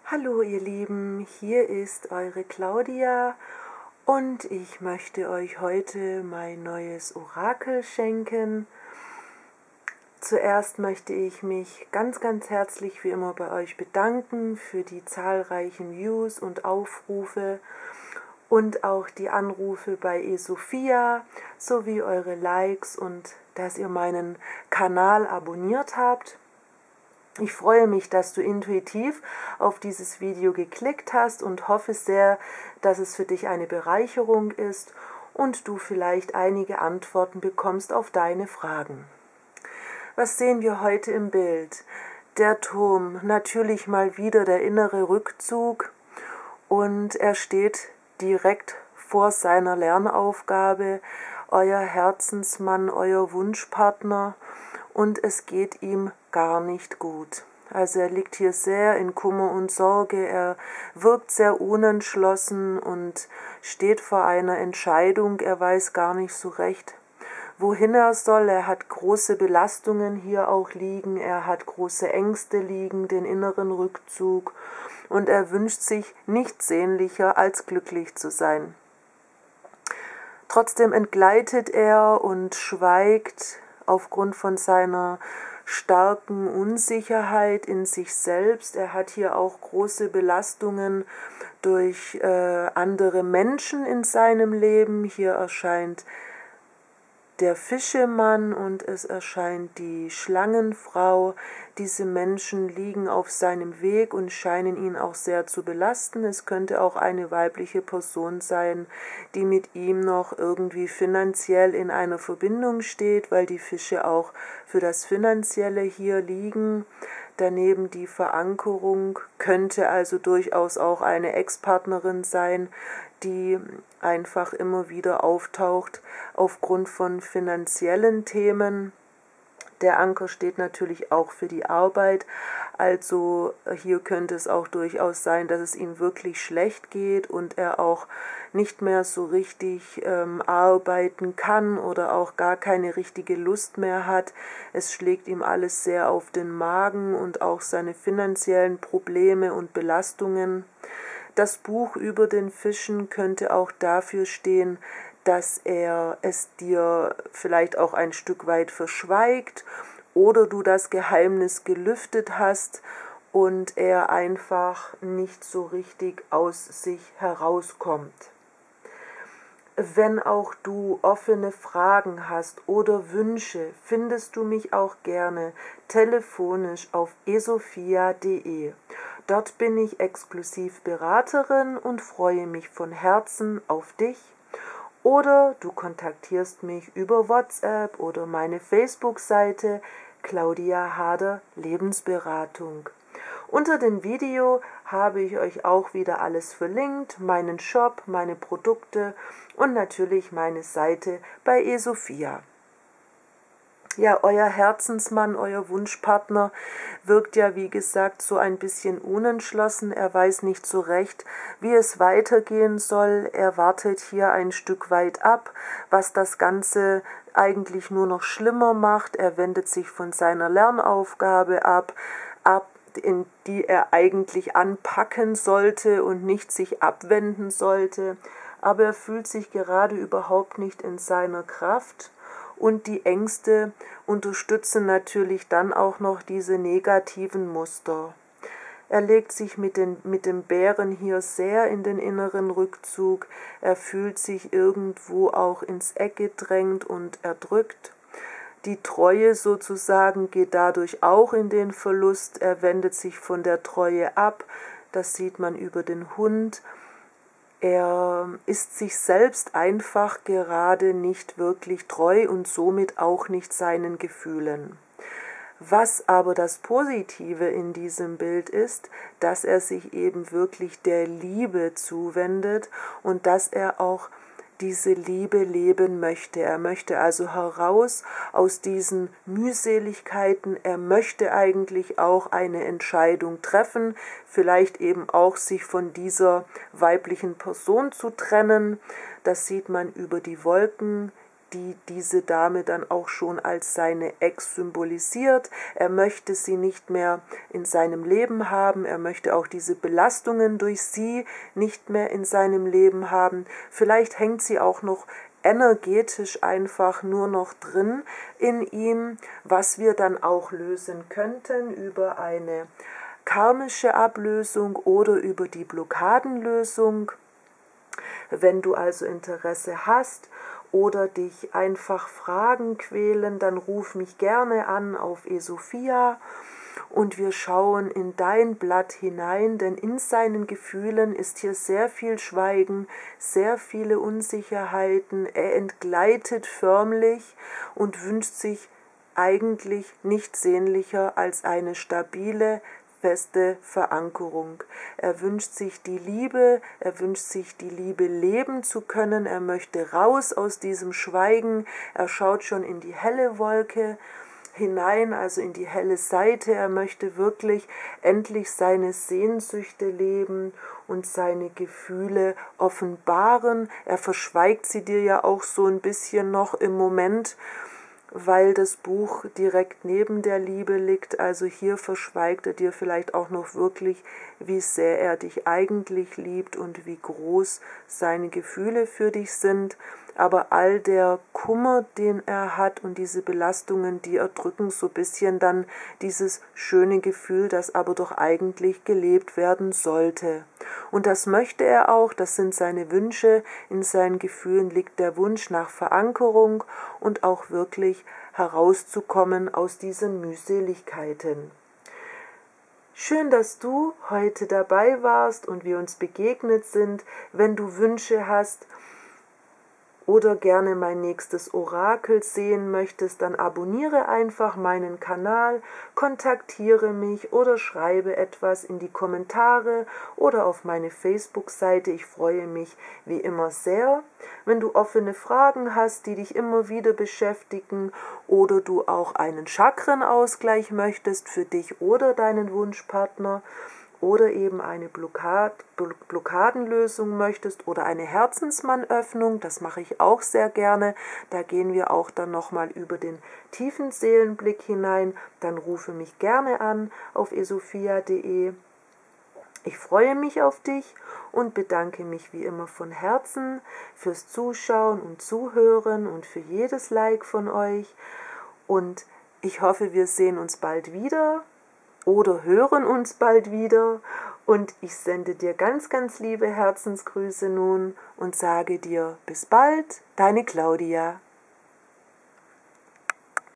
Hallo ihr Lieben, hier ist eure Claudia und ich möchte euch heute mein neues Orakel schenken. Zuerst möchte ich mich ganz herzlich wie immer bei euch bedanken für die zahlreichen Views und Aufrufe und auch die Anrufe bei eSophia sowie eure Likes und dass ihr meinen Kanal abonniert habt. Ich freue mich, dass du intuitiv auf dieses Video geklickt hast und hoffe sehr, dass es für dich eine Bereicherung ist und du vielleicht einige Antworten bekommst auf deine Fragen. Was sehen wir heute im Bild? Der Turm, natürlich mal wieder der innere Rückzug und er steht direkt vor seiner Lernaufgabe, euer Herzensmann, euer Wunschpartner, und es geht ihm gar nicht gut. Also er liegt hier sehr in Kummer und Sorge, er wirkt sehr unentschlossen und steht vor einer Entscheidung, er weiß gar nicht so recht, wohin er soll. Er hat große Belastungen hier auch liegen, er hat große Ängste liegen, den inneren Rückzug, und er wünscht sich nichts sehnlicher als glücklich zu sein. Trotzdem entgleitet er und schweigt aufgrund von seiner starken Unsicherheit in sich selbst. Er hat hier auch große Belastungen durch andere Menschen in seinem Leben. Hier erscheint der Fischemann und es erscheint die Schlangenfrau. Diese Menschen liegen auf seinem Weg und scheinen ihn auch sehr zu belasten. Es könnte auch eine weibliche Person sein, die mit ihm noch irgendwie finanziell in einer Verbindung steht, weil die Fische auch für das Finanzielle hier liegen. Daneben die Verankerung könnte also durchaus auch eine Ex-Partnerin sein, die einfach immer wieder auftaucht aufgrund von finanziellen Themen. Der Anker steht natürlich auch für die Arbeit, also hier könnte es auch durchaus sein, dass es ihm wirklich schlecht geht und er auch nicht mehr so richtig arbeiten kann oder auch gar keine richtige Lust mehr hat. Es schlägt ihm alles sehr auf den Magen und auch seine finanziellen Probleme und Belastungen. Das Buch über den Fischen könnte auch dafür stehen, dass er es dir vielleicht auch ein Stück weit verschweigt oder du das Geheimnis gelüftet hast und er einfach nicht so richtig aus sich herauskommt. Wenn auch du offene Fragen hast oder Wünsche, findest du mich auch gerne telefonisch auf esophia.de. Dort bin ich exklusiv Beraterin und freue mich von Herzen auf dich. Oder du kontaktierst mich über WhatsApp oder meine Facebook-Seite Claudia Hader Lebensberatung. Unter dem Video habe ich euch auch wieder alles verlinkt, meinen Shop, meine Produkte und natürlich meine Seite bei eSophia. Ja, euer Herzensmann, euer Wunschpartner wirkt ja, wie gesagt, so ein bisschen unentschlossen. Er weiß nicht so recht, wie es weitergehen soll. Er wartet hier ein Stück weit ab, was das Ganze eigentlich nur noch schlimmer macht. Er wendet sich von seiner Lernaufgabe ab, in die er eigentlich anpacken sollte und nicht sich abwenden sollte. Aber er fühlt sich gerade überhaupt nicht in seiner Kraft. Und die Ängste unterstützen natürlich dann auch noch diese negativen Muster. Er legt sich mit dem Bären hier sehr in den inneren Rückzug. Er fühlt sich irgendwo auch ins Eck gedrängt und erdrückt. Die Treue sozusagen geht dadurch auch in den Verlust. Er wendet sich von der Treue ab. Das sieht man über den Hund. Er ist sich selbst einfach gerade nicht wirklich treu und somit auch nicht seinen Gefühlen. Was aber das Positive in diesem Bild ist, dass er sich eben wirklich der Liebe zuwendet und dass er auch diese Liebe leben möchte. Er möchte also heraus aus diesen Mühseligkeiten, er möchte eigentlich auch eine Entscheidung treffen, vielleicht eben auch sich von dieser weiblichen Person zu trennen. Das sieht man über die Wolken, die diese Dame dann auch schon als seine Ex symbolisiert. Er möchte sie nicht mehr in seinem Leben haben, er möchte auch diese Belastungen durch sie nicht mehr in seinem Leben haben. Vielleicht hängt sie auch noch energetisch einfach nur noch drin in ihm, was wir dann auch lösen könnten über eine karmische Ablösung oder über die Blockadenlösung. Wenn du also Interesse hast oder dich einfach Fragen quälen, dann ruf mich gerne an auf eSophia und wir schauen in dein Blatt hinein, denn in seinen Gefühlen ist hier sehr viel Schweigen, sehr viele Unsicherheiten. Er entgleitet förmlich und wünscht sich eigentlich nichts sehnlicher als eine stabile, feste Verankerung. Er wünscht sich die Liebe, er wünscht sich die Liebe leben zu können, er möchte raus aus diesem Schweigen, er schaut schon in die helle Wolke hinein, also in die helle Seite, er möchte wirklich endlich seine Sehnsüchte leben und seine Gefühle offenbaren. Er verschweigt sie dir ja auch so ein bisschen noch im Moment, weil das Buch direkt neben der Liebe liegt, also hier verschweigt er dir vielleicht auch noch wirklich, wie sehr er dich eigentlich liebt und wie groß seine Gefühle für dich sind, aber all der Kummer, den er hat und diese Belastungen, die erdrücken so ein bisschen dann dieses schöne Gefühl, das aber doch eigentlich gelebt werden sollte. Und das möchte er auch, das sind seine Wünsche, in seinen Gefühlen liegt der Wunsch nach Verankerung und auch wirklich herauszukommen aus diesen Mühseligkeiten. Schön, dass du heute dabei warst und wir uns begegnet sind. Wenn du Wünsche hast oder gerne mein nächstes Orakel sehen möchtest, dann abonniere einfach meinen Kanal, kontaktiere mich oder schreibe etwas in die Kommentare oder auf meine Facebook-Seite. Ich freue mich wie immer sehr. Wenn du offene Fragen hast, die dich immer wieder beschäftigen oder du auch einen Chakrenausgleich möchtest für dich oder deinen Wunschpartner, oder eben eine Blockadenlösung möchtest oder eine Herzensmannöffnung, das mache ich auch sehr gerne, da gehen wir auch dann nochmal über den tiefen Seelenblick hinein, dann rufe mich gerne an auf esophia.de. Ich freue mich auf dich und bedanke mich wie immer von Herzen fürs Zuschauen und Zuhören und für jedes Like von euch und ich hoffe, wir sehen uns bald wieder oder hören uns bald wieder und ich sende dir ganz, ganz liebe Herzensgrüße nun und sage dir bis bald, deine Claudia.